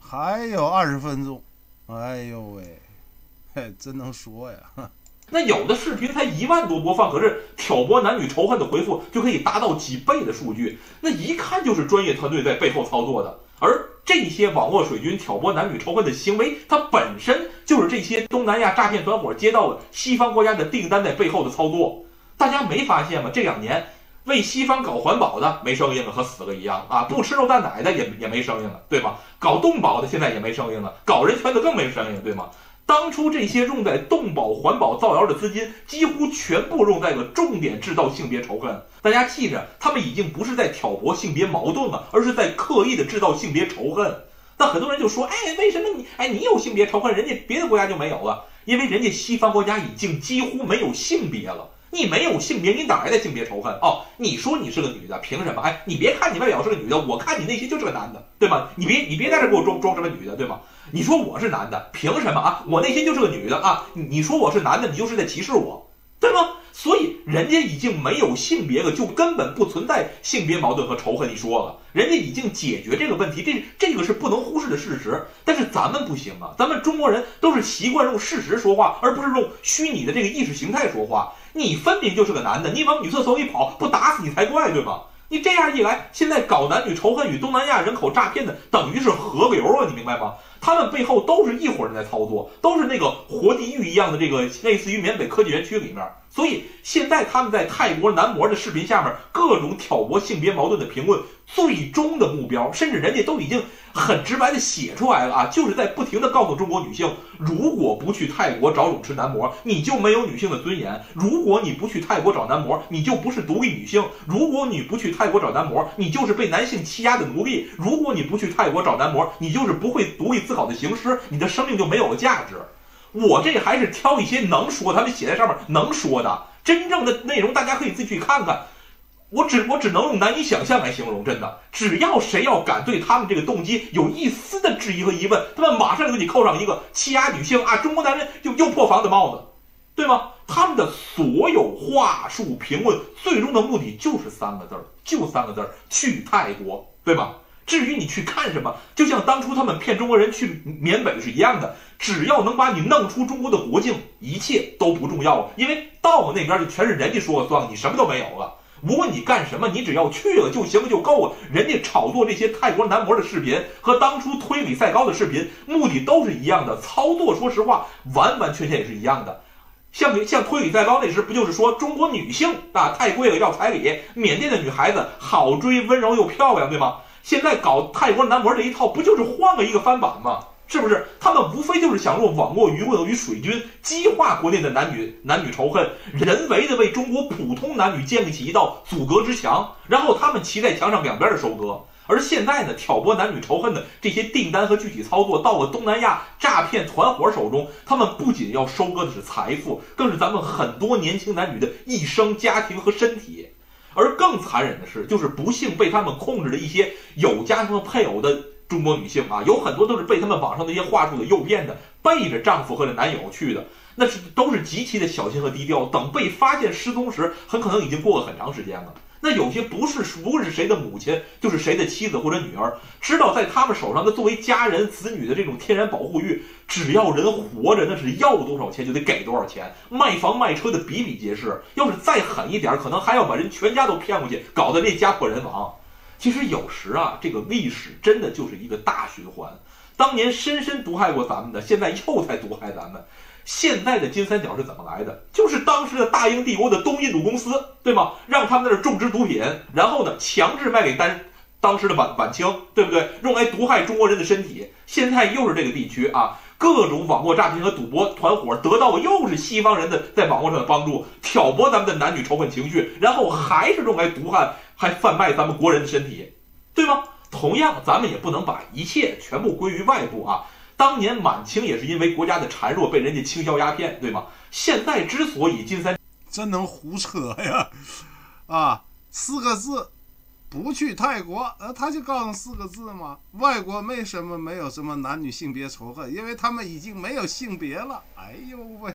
还有20分钟，哎呦喂，嘿，真能说呀！ 那有的视频才1万多播放，可是挑拨男女仇恨的回复就可以达到几倍的数据，那一看就是专业团队在背后操作的。而这些网络水军挑拨男女仇恨的行为，它本身就是这些东南亚诈骗团伙接到了西方国家的订单在背后的操作。大家没发现吗？这2年为西方搞环保的没声音了，和死了一样啊！不吃肉蛋奶的也没声音了，对吧？搞动保的现在也没声音了，搞人权的更没声音了，对吗？当初这些用在动保、环保、造谣的资金，几乎全部用在了重点制造性别仇恨。大家记着，他们已经不是在挑拨性别矛盾了，而是在刻意的制造性别仇恨。那很多人就说，为什么你有性别仇恨，人家别的国家就没有了？因为人家西方国家已经几乎没有性别了。你没有性别，你哪来的性别仇恨？哦，你说你是个女的，凭什么？你别看你外表是个女的，我看你内心就是个男的，对吗？你别在这给我装什么女的，对吗？你说我是男的，凭什么啊？我内心就是个女的啊！你说我是男的，你就是在歧视我，对吗？所以人家已经没有性别了，就根本不存在性别矛盾和仇恨一说了。人家已经解决这个问题，这个是不能忽视的事实。但是咱们不行啊，咱们中国人都是习惯用事实说话，而不是用虚拟的这个意识形态说话。你分明就是个男的，你往女厕所里跑，不打死你才怪，对吗？你这样一来，现在搞男女仇恨与东南亚人口诈骗的，等于是合流啊，你明白吗？他们背后都是一伙人在操作，都是那个活地狱一样的这个类似于缅北科技园区里面。所以现在他们在泰国男模的视频下面各种挑拨性别矛盾的评论，最终的目标，甚至人家都已经很直白的写出来了啊，就是在不停的告诉中国女性，如果不去泰国找泳池男模，你就没有女性的尊严；如果你不去泰国找男模，你就不是独立女性；如果你不去泰国找男模，你就是被男性欺压的奴隶；如果你不去泰国找男模，你就是不会独立思考的行尸，你的生命就没有了价值。我这还是挑一些能说，他们写在上面能说的，真正的内容大家可以自己去看看。我只能用难以想象来形容，真的，只要谁要敢对他们这个动机有一丝的质疑和疑问，他们马上就给你扣上一个欺压女性啊，中国男人又破防的帽子，对吗？他们的所有话术评论，最终的目的就是3个字，就3个字：去泰国，对吧？至于你去看什么，就像当初他们骗中国人去缅北是一样的，只要能把你弄出中国的国境，一切都不重要了，因为到了那边就全是人家说了算了，你什么都没有了。无论你干什么，你只要去了就行了，就够了。人家炒作这些泰国男模的视频和当初推李赛高的视频，目的都是一样的，操作说实话完完全全也是一样的。像推李赛高那时，不就是说中国女性啊太贵了要彩礼，缅甸的女孩子好追温柔又漂亮，对吗？现在搞泰国男模这一套，不就是换了一个翻版吗？是不是？他们无非就是想用网络舆论与水军激化国内的男女仇恨，人为的为中国普通男女建立起一道阻隔之墙，然后他们骑在墙上两边的收割。而现在呢，挑拨男女仇恨的这些订单和具体操作到了东南亚诈骗团伙手中，他们不仅要收割的是财富，更是咱们很多年轻男女的一生、家庭和身体。而更残忍的是，就是不幸被他们控制的一些有家庭和配偶的中国女性啊，有很多都是被他们网上那些话术的诱骗的，背着丈夫或者男友去的，那都是极其的小心和低调，等被发现失踪时，很可能已经过了很长时间了。那有些不是谁的母亲，就是谁的妻子或者女儿，知道在他们手上的作为家人子女的这种天然保护欲，只要人活着，那是要多少钱就得给多少钱，卖房卖车的比比皆是。要是再狠一点，可能还要把人全家都骗过去，搞得这家破人亡。其实有时啊，这个历史真的就是一个大循环。当年深深毒害过咱们的，现在又在毒害咱们。现在的金三角是怎么来的？就是当时的大英帝国的东印度公司，对吗？让他们在这种植毒品，然后呢，强制卖给当时的晚清，对不对？用来毒害中国人的身体。现在又是这个地区啊，各种网络诈骗和赌博团伙得到的又是西方人的在网络上的帮助，挑拨咱们的男女仇恨情绪，然后还是用来毒害，还贩卖咱们国人的身体，对吗？同样，咱们也不能把一切全部归于外部啊。当年满清也是因为国家的孱弱被人家倾销鸦片，对吗？现在之所以金三真能胡扯呀！啊，4个字，不去泰国，他就告诉4个字嘛。外国没有什么男女性别仇恨，因为他们已经没有性别了。哎呦喂！